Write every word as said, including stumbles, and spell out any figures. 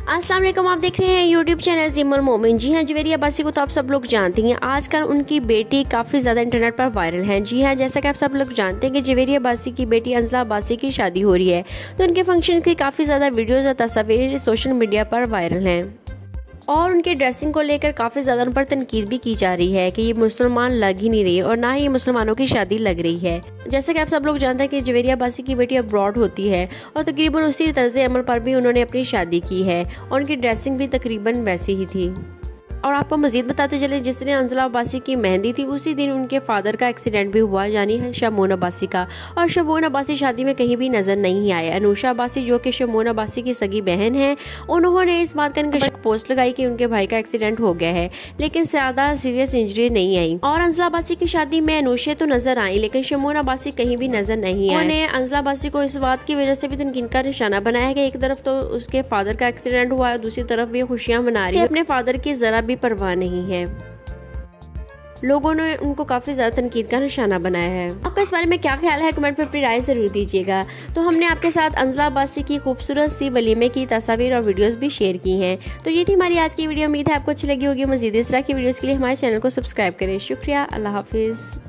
अस्सलाम वालेकुम, आप देख रहे हैं यूट्यूब चैनल जिम्मल मोमिन। जी हाँ, जवेरिया अब्बासी को तो आप सब लोग जानती हैं। आजकल उनकी बेटी काफ़ी ज़्यादा इंटरनेट पर वायरल हैं। जी हाँ, जैसा कि आप सब लोग जानते हैं कि जवेरिया अब्बासी की बेटी अंजला अब्बासी की शादी हो रही है, तो उनके फंक्शन की काफ़ी ज़्यादा वीडियोज़ और तस्वीरें सोशल मीडिया पर वायरल हैं और उनके ड्रेसिंग को लेकर काफ़ी ज़्यादा उन पर तनकीद भी की जा रही है कि ये मुसलमान लग ही नहीं रही है और ना ही ये मुसलमानों की शादी लग रही है। जैसे कि आप सब लोग जानते हैं कि जवेरिया अब्बासी की बेटी अब्रॉड होती है और तकरीबन उसी तर्ज अमल पर भी उन्होंने अपनी शादी की है और उनकी ड्रेसिंग भी तकरीबन वैसी ही थी। और आपको मजीद बताते चले, जिस दिन अंजला अब्बासी की मेहंदी थी उसी दिन उनके फादर का एक्सीडेंट भी हुआ, यानी शमून अब्बासी का। और शमून अब्बासी शादी में कहीं भी नजर नहीं आए। अनुषा अब्बासी जो कि शमून अब्बासी की सगी बहन है, उन्होंने इस बात का पोस्ट लगाई कि उनके भाई का एक्सीडेंट हो गया है, लेकिन ज्यादा सीरियस इंजरी नहीं आई। और अंजला अब्बासी की शादी में अनुषा तो नजर आई, लेकिन शमून अब्बासी कहीं भी नजर नहीं आए। उन्होंने अंजला अब्बासी को इस बात की वजह से भी तनकीद का निशाना बनाया कि एक तरफ तो उसके फादर का एक्सीडेंट हुआ है, दूसरी तरफ भी खुशियां मना रही है, अपने फादर की जरा भी परवाह नहीं है। लोगों ने उनको काफी ज्यादा तनकीद का निशाना बनाया है। आपका इस बारे में क्या ख्याल है, कमेंट पर अपनी राय जरूर दीजिएगा। तो हमने आपके साथ अंजला अब्बासी की खूबसूरत सी वलीमे की तस्वीर और वीडियोस भी शेयर की हैं। तो ये थी हमारी आज की वीडियो। उम्मीद है आपको अच्छी लगी होगी। मजीद इस तरह की वीडियोस के लिए हमारे चैनल को सब्सक्राइब करें। शुक्रिया। अल्लाह हाफिज।